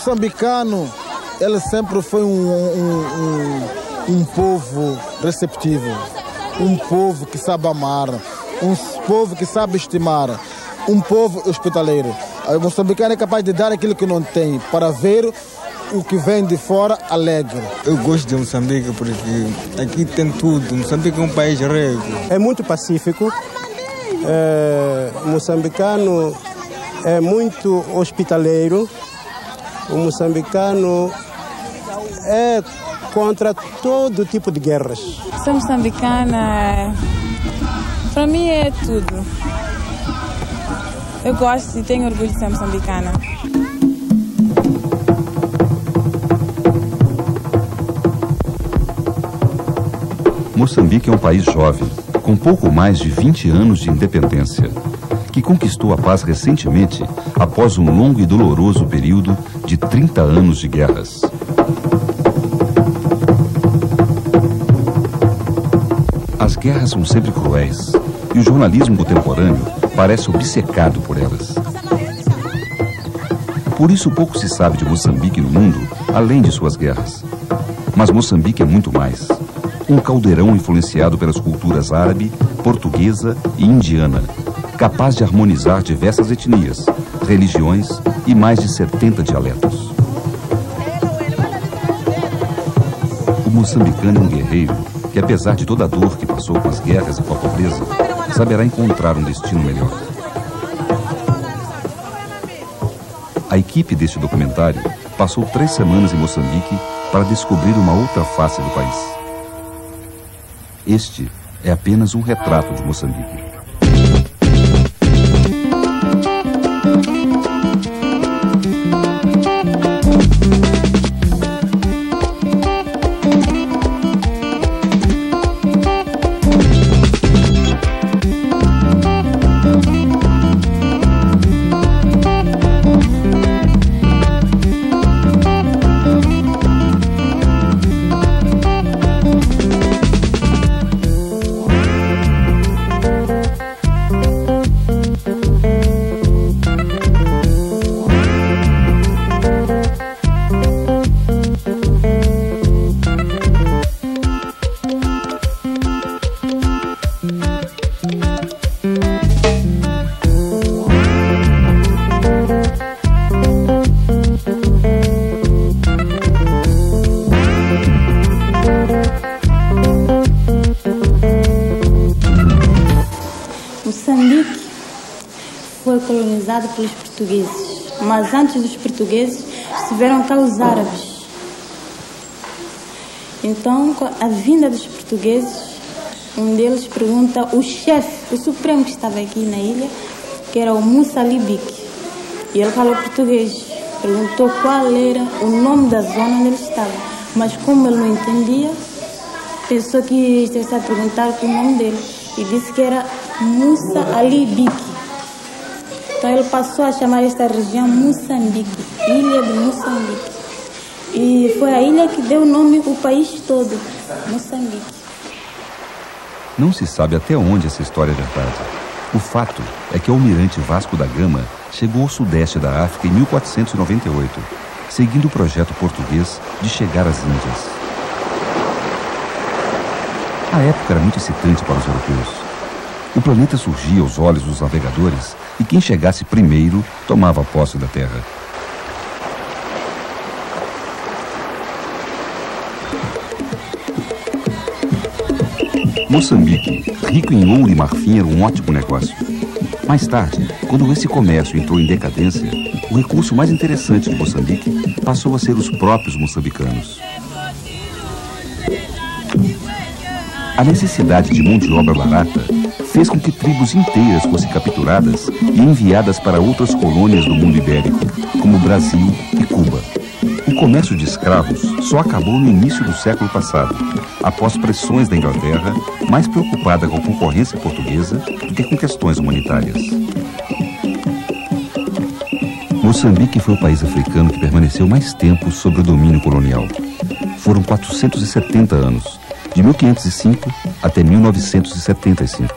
moçambicano, ele sempre foi um povo receptivo, um povo que sabe amar, um povo que sabe estimar, um povo hospitaleiro. O moçambicano é capaz de dar aquilo que não tem para ver o que vem de fora alegre. Eu gosto de Moçambique porque aqui tem tudo. Moçambique é um país rico. É muito pacífico. O moçambicano é muito hospitaleiro. O moçambicano é contra todo tipo de guerras. Ser moçambicana, para mim é tudo. Eu gosto e tenho orgulho de ser moçambicana. Moçambique é um país jovem, com pouco mais de 20 anos de independência, que conquistou a paz recentemente após um longo e doloroso período de 30 anos de guerras. As guerras são sempre cruéis e o jornalismo contemporâneo parece obcecado por elas. Por isso pouco se sabe de Moçambique no mundo, além de suas guerras. Mas Moçambique é muito mais. Um caldeirão influenciado pelas culturas árabe, portuguesa e indiana, capaz de harmonizar diversas etnias, religiões e mais de 70 dialetos. O moçambicano é um guerreiro que, apesar de toda a dor que passou com as guerras e com a pobreza, saberá encontrar um destino melhor. A equipe deste documentário passou 3 semanas em Moçambique para descobrir uma outra face do país. Este é apenas um retrato de Moçambique. Moçambique foi colonizado pelos portugueses, mas antes dos portugueses estiveram cá os árabes. Então, com a vinda dos portugueses, um deles pergunta o chefe, o supremo que estava aqui na ilha, que era o Musa Libique, e ele falou português, perguntou qual era o nome da zona onde ele estava, mas como ele não entendia, pensou que estivesse a perguntar o nome dele e disse que era Musa Libique. Então ele passou a chamar esta região Moçambique, Ilha de Moçambique. E foi a ilha que deu o nome ao país todo, Moçambique. Não se sabe até onde essa história é verdade. O fato é que o almirante Vasco da Gama chegou ao sudeste da África em 1498, seguindo o projeto português de chegar às Índias. A época era muito excitante para os europeus. O planeta surgia aos olhos dos navegadores e quem chegasse primeiro tomava posse da terra. Moçambique, rico em ouro e marfim, era um ótimo negócio. Mais tarde, quando esse comércio entrou em decadência, o recurso mais interessante de Moçambique passou a ser os próprios moçambicanos. A necessidade de mão de obra barata fez com que tribos inteiras fossem capturadas e enviadas para outras colônias do mundo ibérico, como Brasil e Cuba. O comércio de escravos só acabou no início do século passado, após pressões da Inglaterra, mais preocupada com a concorrência portuguesa do que com questões humanitárias. Moçambique foi o país africano que permaneceu mais tempo sob o domínio colonial. Foram 470 anos, de 1505 até 1975.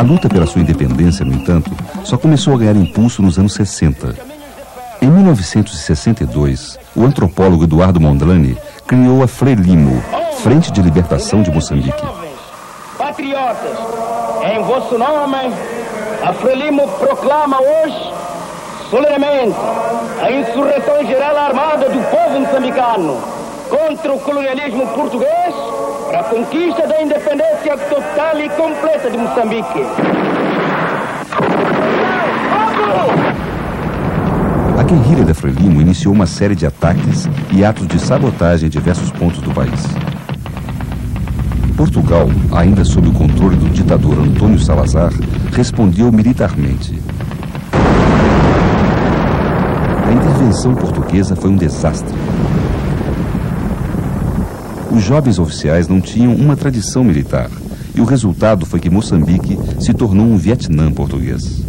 luta pela sua independência, no entanto, só começou a ganhar impulso nos anos 60. Em 1962, o antropólogo Eduardo Mondlane criou a Frelimo, Frente de Libertação de Moçambique. Patriotas, em vosso nome, a Frelimo proclama hoje, solenemente, a insurreição geral armada do povo moçambicano contra o colonialismo português para a conquista da independência total e completa de Moçambique. A guerrilha da Frelimo iniciou uma série de ataques e atos de sabotagem em diversos pontos do país. Portugal, ainda sob o controle do ditador Antônio Salazar, respondeu militarmente. A intervenção portuguesa foi um desastre. Os jovens oficiais não tinham uma tradição militar, e o resultado foi que Moçambique se tornou um Vietnã português.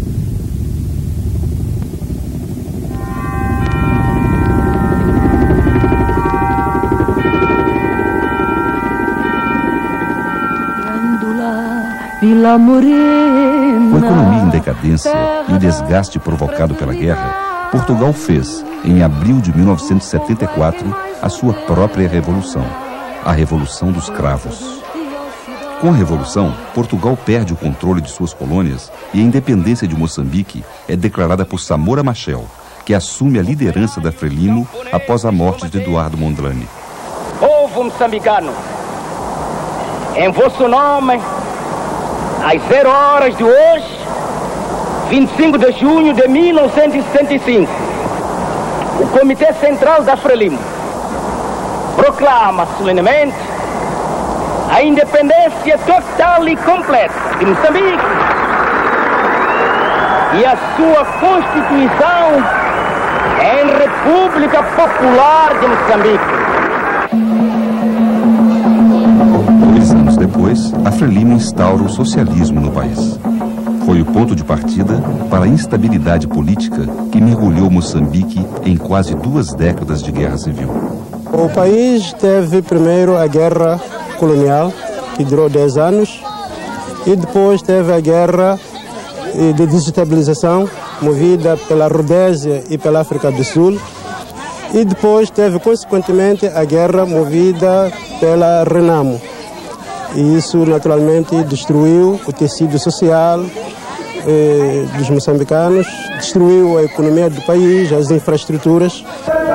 Com a economia em decadência e o desgaste provocado pela guerra, Portugal fez, em abril de 1974, a sua própria revolução, a Revolução dos Cravos. Com a Revolução, Portugal perde o controle de suas colônias e a independência de Moçambique é declarada por Samora Machel, que assume a liderança da Frelimo após a morte de Eduardo Mondlane. Povo moçambicano, em vosso nome, às 0 horas de hoje, 25 de junho de 1965, o Comitê Central da Frelimo proclama solenemente a independência total e completa de Moçambique e a sua Constituição em República Popular de Moçambique. 2 anos depois, a Frelimo instaura o socialismo no país. Foi o ponto de partida para a instabilidade política que mergulhou Moçambique em quase 2 décadas de guerra civil. O país teve primeiro a guerra colonial, que durou 10 anos, e depois teve a guerra de desestabilização, movida pela Rodésia e pela África do Sul, e depois teve, consequentemente, a guerra movida pela Renamo. E isso, naturalmente, destruiu o tecido social dos moçambicanos, destruiu a economia do país, as infraestruturas.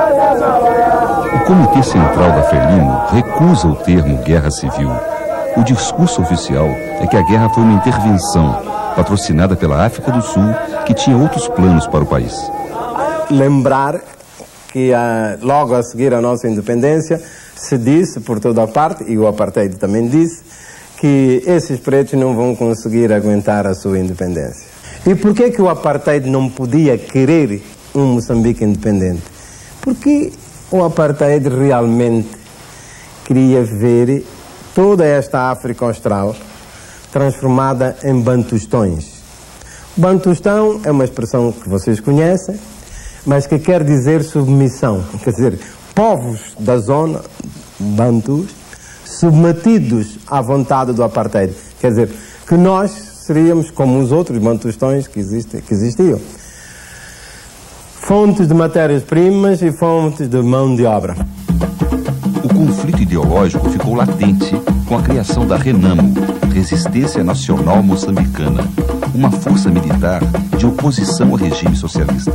O Comitê Central da Frelimo recusa o termo guerra civil. O discurso oficial é que a guerra foi uma intervenção patrocinada pela África do Sul, que tinha outros planos para o país. Lembrar que logo a seguir à nossa independência se disse por toda a parte, e o apartheid também disse, que esses pretos não vão conseguir aguentar a sua independência. E por que o apartheid não podia querer um Moçambique independente? Porque o apartheid realmente queria ver toda esta África Austral transformada em bantustões. Bantustão é uma expressão que vocês conhecem, mas que quer dizer submissão. Quer dizer, povos da zona, bantus, submetidos à vontade do apartheid. Quer dizer, que nós seríamos como os outros bantustões que existiam. Fontes de matérias-primas e fontes de mão de obra. O conflito ideológico ficou latente com a criação da Renamo, Resistência Nacional Moçambicana, uma força militar de oposição ao regime socialista.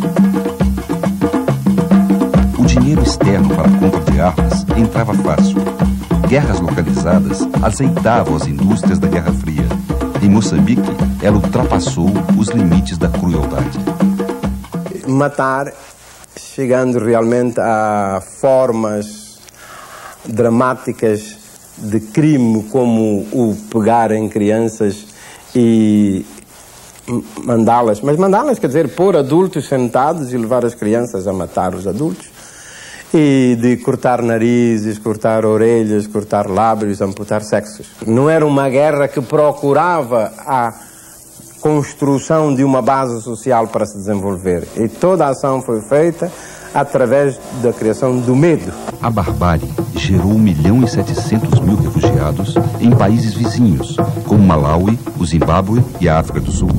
O dinheiro externo para a compra de armas entrava fácil. Guerras localizadas azeitavam as indústrias da Guerra Fria. Em Moçambique, ela ultrapassou os limites da crueldade. Matar, chegando realmente a formas dramáticas de crime, como o pegar em crianças e mandá-las, mas mandá-las quer dizer pôr adultos sentados e levar as crianças a matar os adultos, e de cortar narizes, cortar orelhas, cortar lábios, amputar sexos. Não era uma guerra que procurava a construção de uma base social para se desenvolver. E toda a ação foi feita através da criação do medo. A barbárie gerou 1.700.000 refugiados em países vizinhos, como Malawi, o Zimbábue e a África do Sul.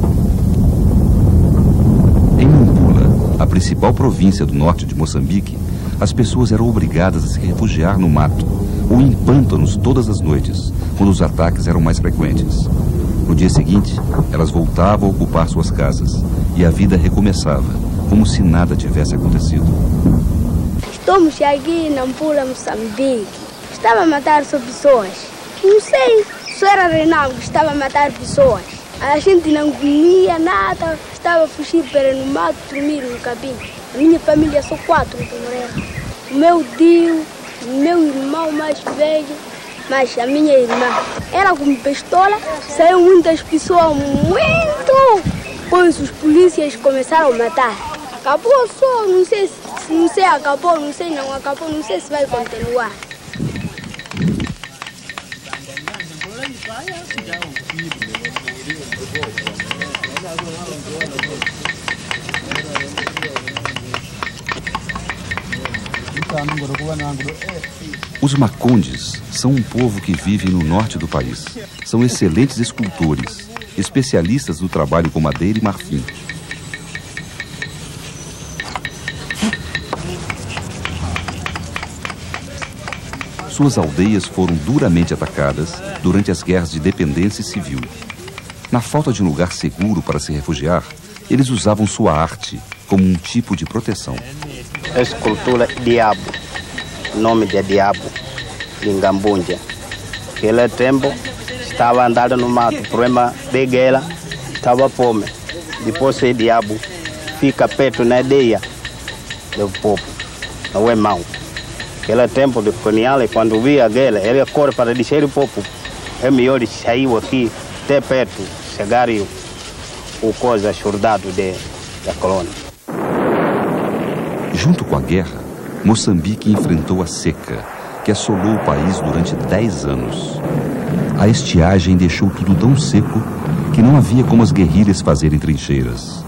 Em Nampula, a principal província do norte de Moçambique, as pessoas eram obrigadas a se refugiar no mato ou em pântanos todas as noites, quando os ataques eram mais frequentes. No dia seguinte, elas voltavam a ocupar suas casas e a vida recomeçava, como se nada tivesse acontecido. Estamos aqui em Nampula, Moçambique. Estava a matar só pessoas. Não sei, só era Reinaldo que estava a matar pessoas. A gente não comia nada, estava a fugir para no mato, dormir no cabinho. A minha família são 4 que morreram. O meu tio, o meu irmão mais velho, mas a minha irmã. Era com pistola, saiu muitas pessoas, muito! Depois os polícias começaram a matar. Acabou só, não sei se acabou, não sei não acabou, não sei se vai continuar. Os Macondes são um povo que vive no norte do país. São excelentes escultores, especialistas no trabalho com madeira e marfim. Suas aldeias foram duramente atacadas durante as guerras de independência civil. Na falta de um lugar seguro para se refugiar, eles usavam sua arte como um tipo de proteção. A escultura Diabo, nome de Diabo, de Ngambunja. Naquele tempo, estava andando no mato, problema de guerra, estava fome. Depois esse Diabo fica perto na aldeia do povo, não é mau. Naquele tempo de colonial, quando via a guerra, ele corre para dizer ao povo, é melhor sair aqui, até perto, chegar o coisa soldado da colônia. Junto com a guerra, Moçambique enfrentou a seca, que assolou o país durante 10 anos. A estiagem deixou tudo tão seco que não havia como as guerrilhas fazerem trincheiras.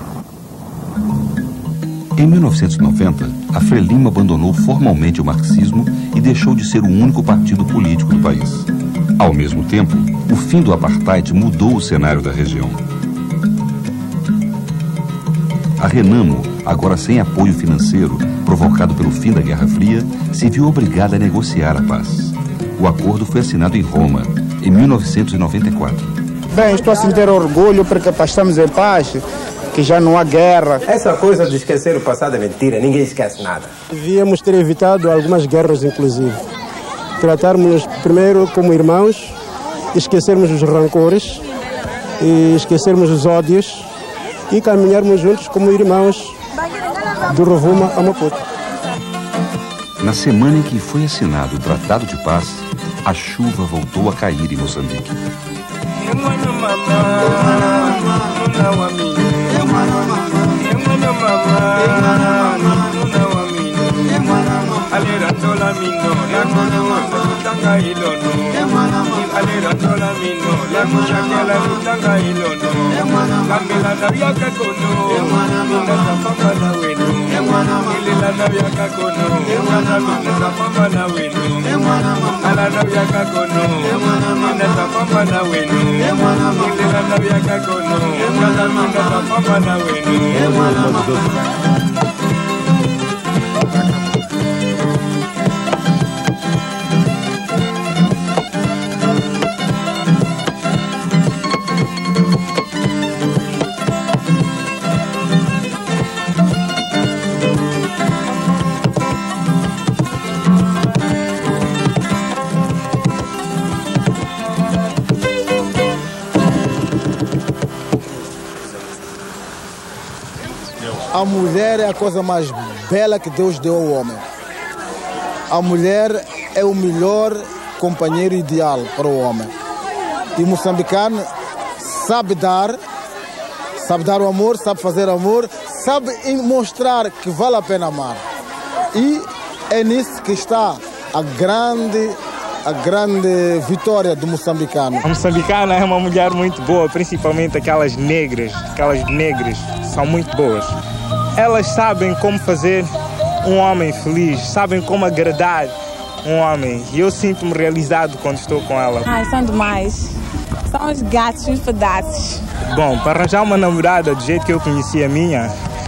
Em 1990, a Frelimo abandonou formalmente o marxismo e deixou de ser o único partido político do país. Ao mesmo tempo, o fim do apartheid mudou o cenário da região. A Renamo, agora sem apoio financeiro, provocado pelo fim da Guerra Fria, se viu obrigada a negociar a paz. O acordo foi assinado em Roma, em 1994. Bem, estou a sentir orgulho porque passamos em paz, que já não há guerra. Essa coisa de esquecer o passado é mentira, ninguém esquece nada. Devíamos ter evitado algumas guerras, inclusive. Tratarmos primeiro como irmãos, esquecermos os rancores, e esquecermos os ódios e caminharmos juntos como irmãos do Rovuma a Maputo. Na semana em que foi assinado o Tratado de Paz, a chuva voltou a cair em Moçambique. A mulher é a coisa mais bela que Deus deu ao homem. A mulher é o melhor companheiro ideal para o homem. E o moçambicano sabe dar o amor, sabe fazer amor, sabe mostrar que vale a pena amar. E é nisso que está a grande vitória do moçambicano. A moçambicana é uma mulher muito boa, principalmente aquelas negras são muito boas. Elas sabem como fazer um homem feliz, sabem como agradar um homem. E eu sinto-me realizado quando estou com ela. Ai, são demais. São os gatos, os pedaços. Bom, para arranjar uma namorada do jeito que eu conheci a minha,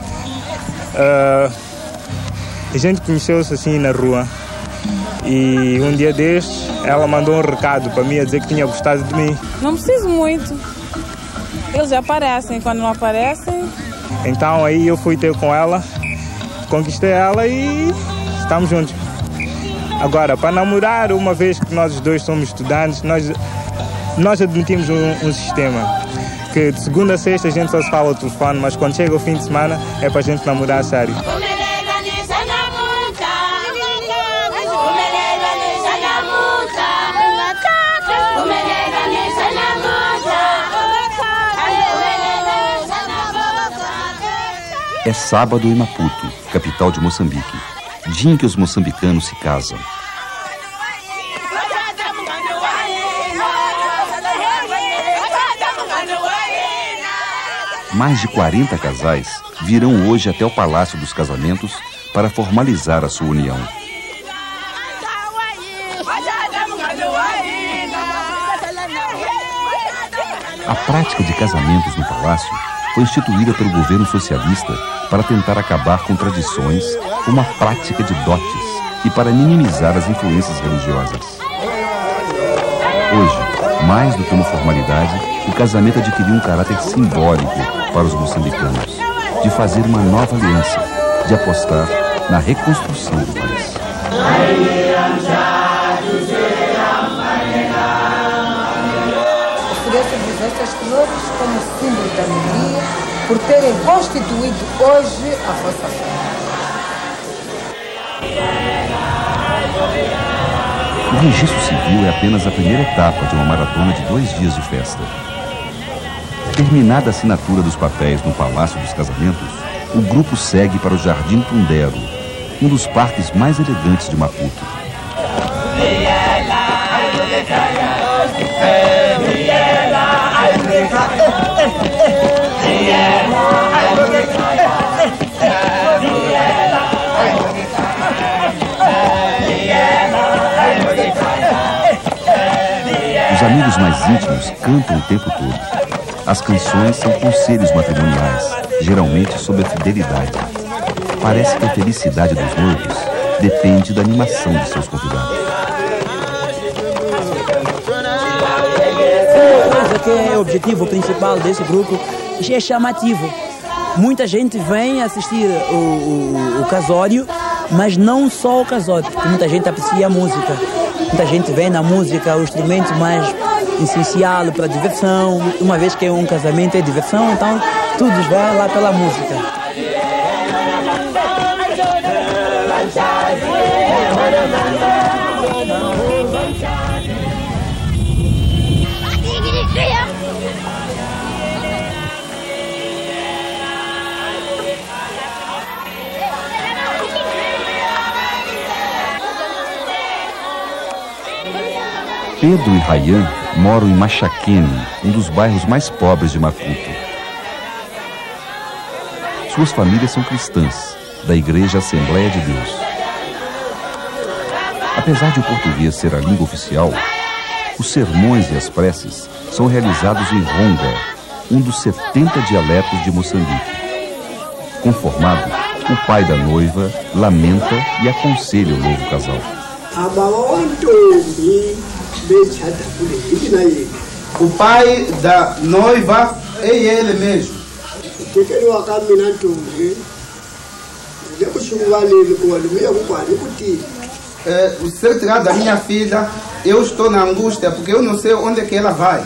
a gente conheceu-se assim na rua. E um dia destes, ela mandou um recado para mim a dizer que tinha gostado de mim. Não preciso muito. Eles aparecem, quando não aparecem... Então aí eu fui ter com ela, conquistei ela e estamos juntos. Agora, para namorar, uma vez que nós dois somos estudantes, nós admitimos um sistema. Que de segunda a sexta a gente só se fala ao telefone, mas quando chega o fim de semana é para a gente namorar a sério. É sábado em Maputo, capital de Moçambique, dia em que os moçambicanos se casam. Mais de 40 casais virão hoje até o Palácio dos Casamentos para formalizar a sua união. A prática de casamentos no palácio foi instituída pelo governo socialista para tentar acabar com tradições como a prática de dotes e para minimizar as influências religiosas. Hoje, mais do que uma formalidade, o casamento adquiriu um caráter simbólico para os moçambicanos, de fazer uma nova aliança, de apostar na reconstrução do país. Ofereço-vos estas flores como símbolo da alegria por terem constituído hoje a vossa fé. O registro civil é apenas a primeira etapa de uma maratona de 2 dias de festa. Terminada a assinatura dos papéis no Palácio dos Casamentos, o grupo segue para o Jardim Tundero, um dos parques mais elegantes de Maputo. Os amigos mais íntimos cantam o tempo todo. As canções são conselhos matrimoniais, geralmente sobre a fidelidade. Parece que a felicidade dos noivos depende da animação de seus convidados. Coisa que é o objetivo principal desse grupo é chamativo. Muita gente vem assistir o casório, mas não só o casório, porque muita gente aprecia a música. Muita gente vê na música o instrumento mais essencial para a diversão. Uma vez que um casamento é diversão, então todos vão lá pela música. Pedro e Rayan moram em Machaquene, um dos bairros mais pobres de Maputo. Suas famílias são cristãs, da Igreja Assembleia de Deus. Apesar de o português ser a língua oficial, os sermões e as preces são realizados em Ronga, um dos 70 dialetos de Moçambique. Conformado, o pai da noiva lamenta e aconselha o novo casal. O pai da noiva é ele mesmo. Se eu tirar da minha filha, eu estou na angústia, porque eu não sei onde é que ela vai.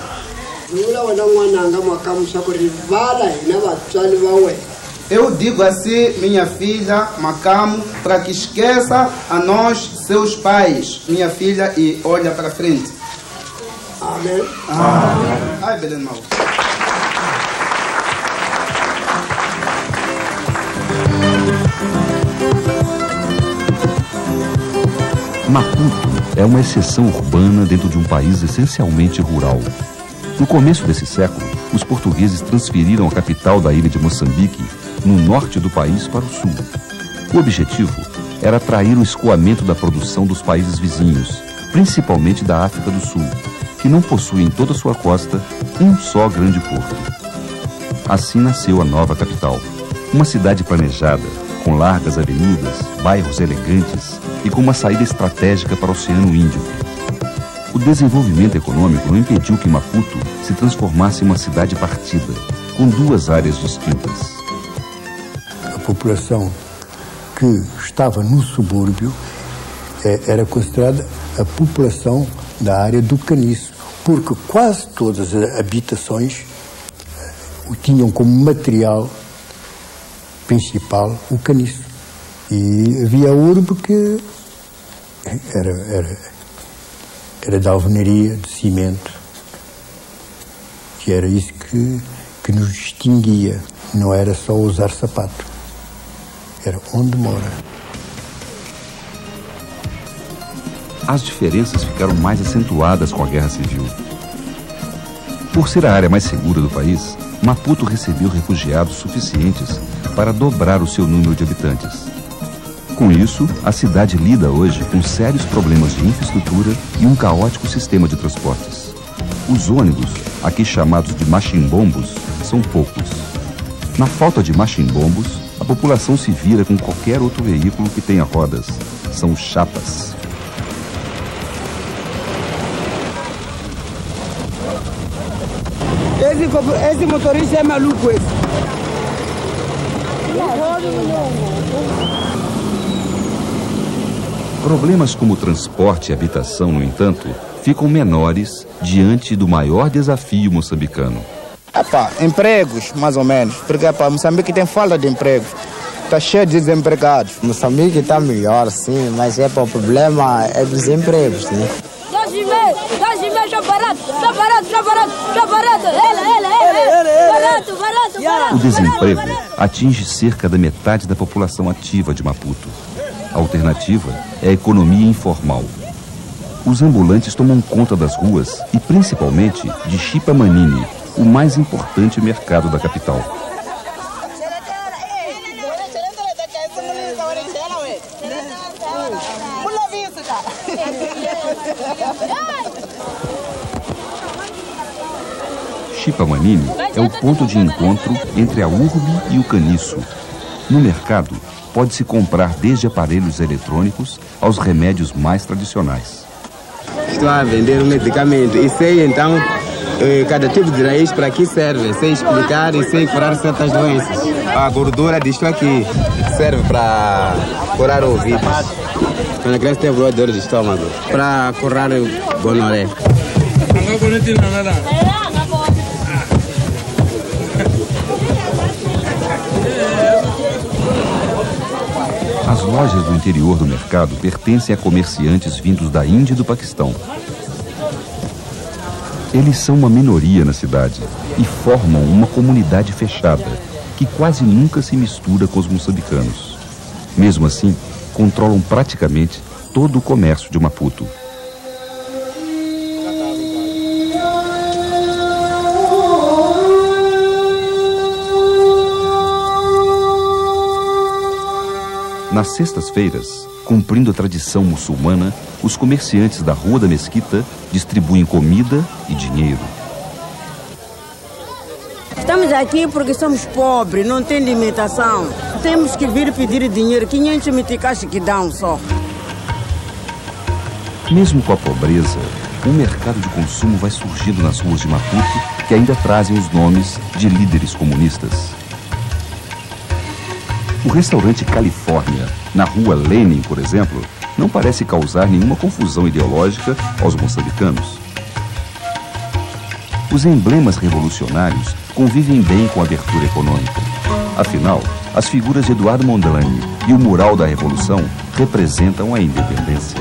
Eu digo assim, minha filha, Macamo, para que esqueça a nós, seus pais, minha filha, e olha para frente. Amém. Amém. Ai, Belém Mau. Maputo é uma exceção urbana dentro de um país essencialmente rural. No começo desse século, os portugueses transferiram a capital da ilha de Moçambique, no norte do país, para o sul. O objetivo era atrair o escoamento da produção dos países vizinhos, principalmente da África do Sul, que não possui em toda sua costa um só grande porto. Assim nasceu a nova capital, uma cidade planejada, com largas avenidas, bairros elegantes e com uma saída estratégica para o Oceano Índico. O desenvolvimento econômico não impediu que Maputo se transformasse em uma cidade partida, com duas áreas distintas. A população que estava no subúrbio era considerada a população da área do caniço, porque quase todas as habitações o tinham como material principal o caniço. E havia a urbe que era de alvenaria, de cimento, que era isso que nos distinguia. Não era só usar sapato, era onde mora. As diferenças ficaram mais acentuadas com a Guerra Civil. Por ser a área mais segura do país, Maputo recebeu refugiados suficientes para dobrar o seu número de habitantes. Com isso, a cidade lida hoje com sérios problemas de infraestrutura e um caótico sistema de transportes. Os ônibus, aqui chamados de machimbombos, são poucos. Na falta de machimbombos, a população se vira com qualquer outro veículo que tenha rodas. São chapas. Esse motorista é maluco, esse. Problemas como transporte e habitação, no entanto, ficam menores diante do maior desafio moçambicano. Empregos, mais ou menos, porque Moçambique tem falta de empregos, está cheio de desempregados. Moçambique está melhor, sim, mas o problema é dos empregos, né? 2,5, barato. O desemprego atinge cerca da metade da população ativa de Maputo. A alternativa é a economia informal. Os ambulantes tomam conta das ruas e principalmente de Chipamanini, o mais importante mercado da capital. Chipamanini é o ponto de encontro entre a urbe e o caniço. No mercado, pode-se comprar desde aparelhos eletrônicos aos remédios mais tradicionais. Estou a vender um medicamento e sei então cada tipo de raiz para que serve, sei explicar e sei curar certas doenças. A gordura disto aqui serve para curar ouvidos. Quando a criança tem dor de estômago, para curar gonorreia. As lojas do interior do mercado pertencem a comerciantes vindos da Índia e do Paquistão. Eles são uma minoria na cidade e formam uma comunidade fechada, que quase nunca se mistura com os moçambicanos. Mesmo assim, controlam praticamente todo o comércio de Maputo. Nas sextas-feiras, cumprindo a tradição muçulmana, os comerciantes da Rua da Mesquita distribuem comida e dinheiro. Estamos aqui porque somos pobres, não tem limitação. Temos que vir pedir dinheiro, 500 meticais que dão só. Mesmo com a pobreza, um mercado de consumo vai surgindo nas ruas de Maputo que ainda trazem os nomes de líderes comunistas. O restaurante Califórnia, na rua Lenin, por exemplo, não parece causar nenhuma confusão ideológica aos moçambicanos. Os emblemas revolucionários convivem bem com a abertura econômica. Afinal, as figuras de Eduardo Mondlane e o mural da Revolução representam a independência.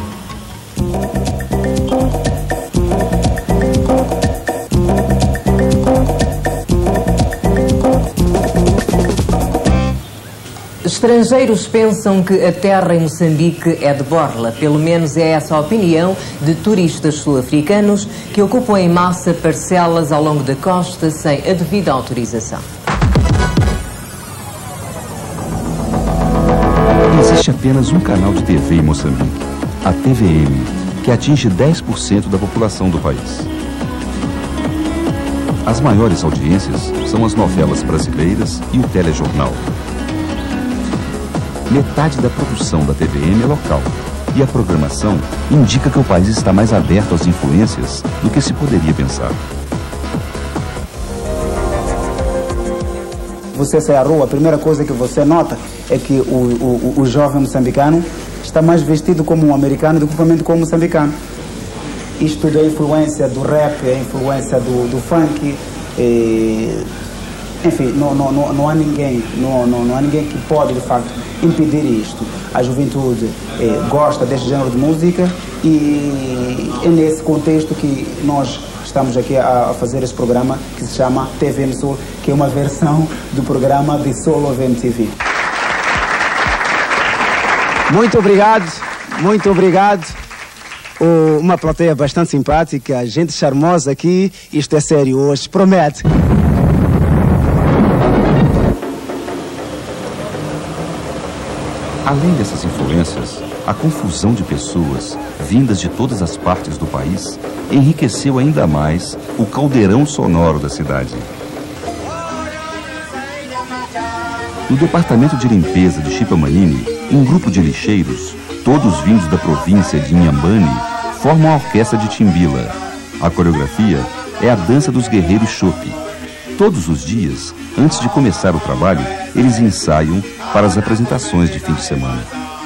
Estrangeiros pensam que a terra em Moçambique é de borla. Pelo menos é essa a opinião de turistas sul-africanos que ocupam em massa parcelas ao longo da costa sem a devida autorização. Existe apenas um canal de TV em Moçambique, a TVM, que atinge 10% da população do país. As maiores audiências são as novelas brasileiras e o telejornal. Metade da produção da TVM é local e a programação indica que o país está mais aberto às influências do que se poderia pensar. Você sai à rua, a primeira coisa que você nota é que o jovem moçambicano está mais vestido como um americano do que propriamente como um moçambicano. Isto da influência do rap, a influência do funk, enfim, não há ninguém que pode de facto impedir isto. A juventude gosta deste género de música e é nesse contexto que nós estamos aqui a fazer este programa que se chama TVM Sul, que é uma versão do programa de Soul of MTV. Muito obrigado, muito obrigado. Uma plateia bastante simpática, gente charmosa aqui. Isto é sério hoje, promete. Além dessas influências, a confusão de pessoas vindas de todas as partes do país enriqueceu ainda mais o caldeirão sonoro da cidade. No departamento de limpeza de Chipamanini, um grupo de lixeiros, todos vindos da província de Inhambane, formam a orquestra de Timbila. A coreografia é a dança dos guerreiros Chope. Todos os dias, antes de começar o trabalho, eles ensaiam para as apresentações de fim de semana.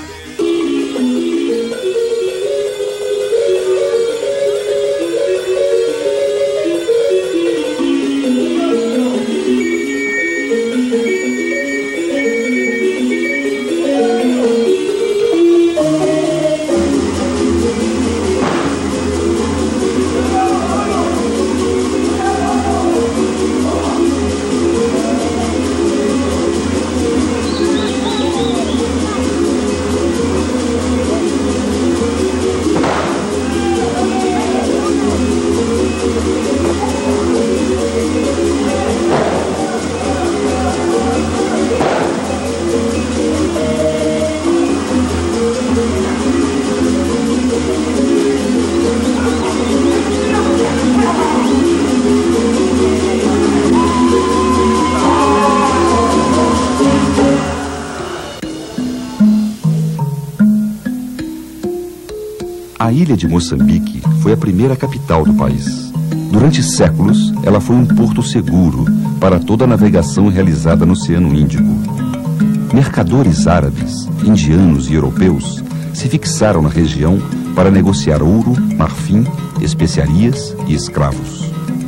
A ilha de Moçambique foi a primeira capital do país. Durante séculos, ela foi um porto seguro para toda a navegação realizada no Oceano Índico. Mercadores árabes, indianos e europeus se fixaram na região para negociar ouro, marfim, especiarias e escravos.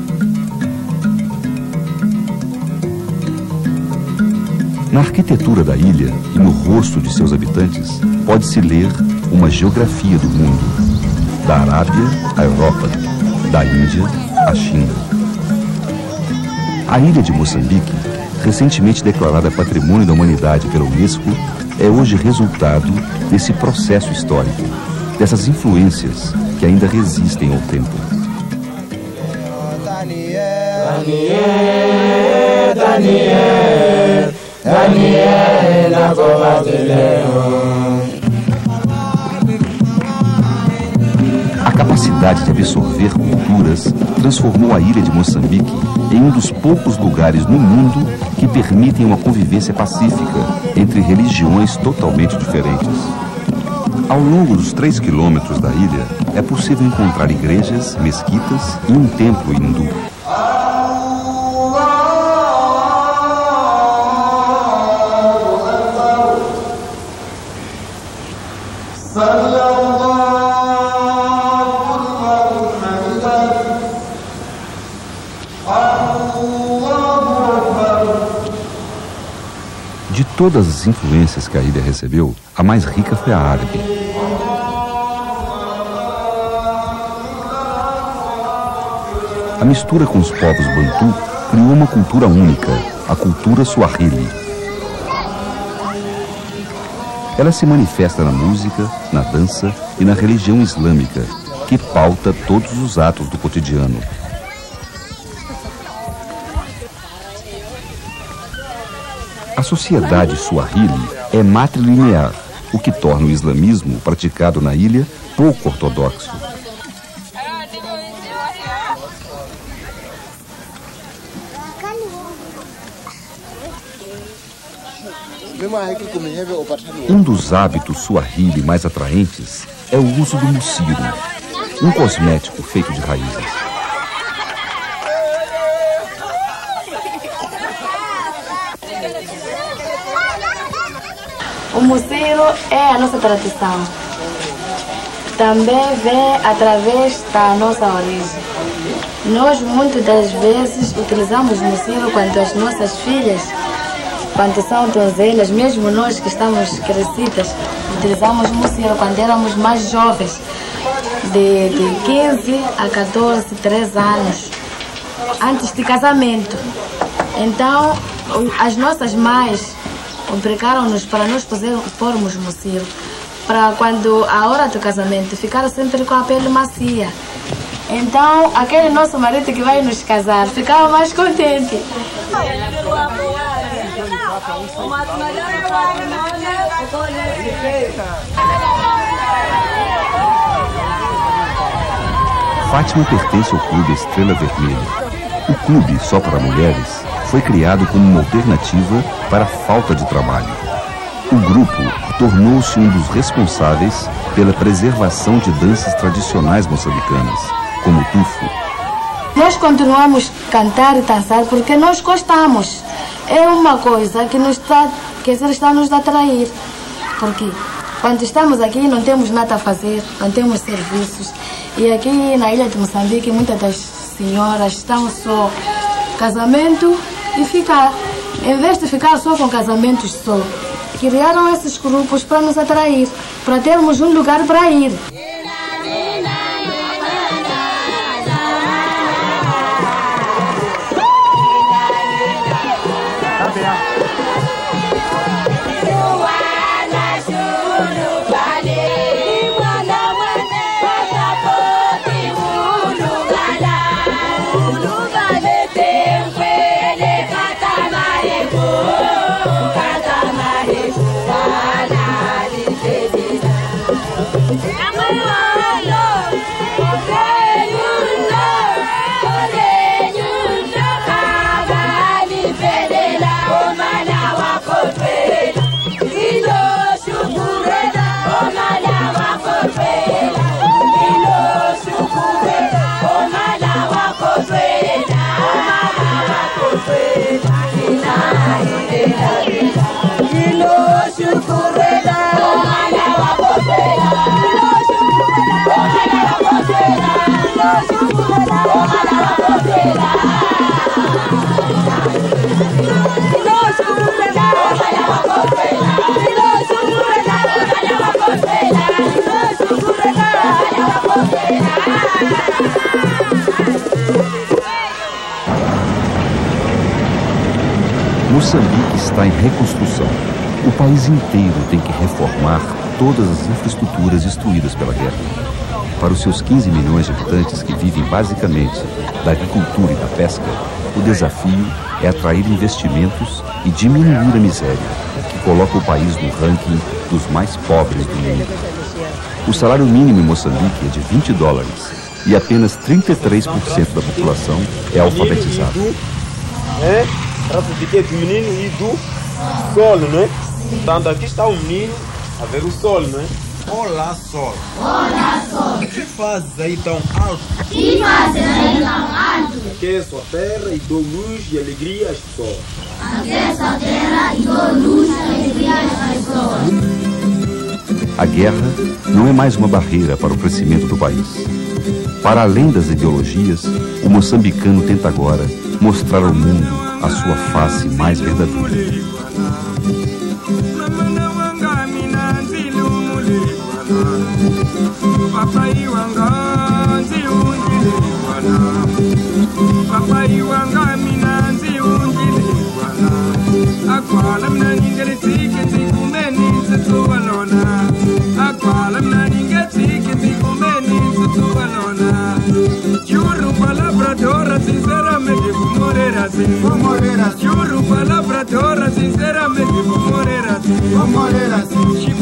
Na arquitetura da ilha e no rosto de seus habitantes, pode-se ler uma geografia do mundo, da Arábia à Europa, da Índia à China. A ilha de Moçambique, recentemente declarada Patrimônio da Humanidade pela Unesco, é hoje resultado desse processo histórico, dessas influências que ainda resistem ao tempo. A capacidade de absorver culturas transformou a ilha de Moçambique em um dos poucos lugares no mundo que permitem uma convivência pacífica entre religiões totalmente diferentes. Ao longo dos 3 quilômetros da ilha, é possível encontrar igrejas, mesquitas e um templo hindu. De todas as influências que a ilha recebeu, a mais rica foi a árabe. A mistura com os povos bantu criou uma cultura única, a cultura Swahili. Ela se manifesta na música, na dança e na religião islâmica, que pauta todos os atos do cotidiano. A sociedade Swahili é matrilinear, o que torna o islamismo praticado na ilha pouco ortodoxo. Um dos hábitos suahili mais atraentes é o uso do muciro, um cosmético feito de raízes. O muciro é a nossa tradição. Também vem através da nossa origem. Nós muitas das vezes utilizamos o muciro quando as nossas filhas, quando são donzelas, mesmo nós que estamos crescidas, utilizamos o muciro quando éramos mais jovens, de 15 a 14, 13 anos, antes de casamento. Então, as nossas mães obrigaram-nos para nós pormos muciro, para quando a hora do casamento ficar sempre com a pele macia. Então, aquele nosso marido que vai nos casar ficava mais contente. Fátima pertence ao Clube Estrela Vermelha. O clube, só para mulheres, foi criado como uma alternativa para a falta de trabalho. O grupo tornou-se um dos responsáveis pela preservação de danças tradicionais moçambicanas, como o tufo. Nós continuamos a cantar e dançar porque nós gostamos. É uma coisa que está nos a atrair. Porque quando estamos aqui não temos nada a fazer, não temos serviços. E aqui na ilha de Moçambique, muitas das senhoras estão só casamento e ficar. Em vez de ficar só com casamentos só, criaram esses grupos para nos atrair, para termos um lugar para ir. Moçambique está em reconstrução. O país inteiro tem que reformar todas as infraestruturas destruídas pela guerra. Para os seus 15 milhões de habitantes que vivem basicamente da agricultura e da pesca, o desafio é atrair investimentos e diminuir a miséria, que coloca o país no ranking dos mais pobres do mundo. O salário mínimo em Moçambique é de $20 e apenas 33% da população é alfabetizada. Trata-se do menino e do sol, não é? Portanto, aqui está o menino a ver o sol, não é? Olá, sol. Olá, sol. O que fazes aí tão alto? O que fazes aí tão alto? Aqueço a terra e dou luz e alegria às pessoas. Aqueço a terra e dou luz e alegria às pessoas. A guerra não é mais uma barreira para o crescimento do país. Para além das ideologias, o moçambicano tenta agora mostrar ao mundo a sua face mais verdadeira. Sinceramente vou morrer assim. Vou morrer assim. Juro, palavra de honra, sinceramente vou morrer assim. Vou morrer assim.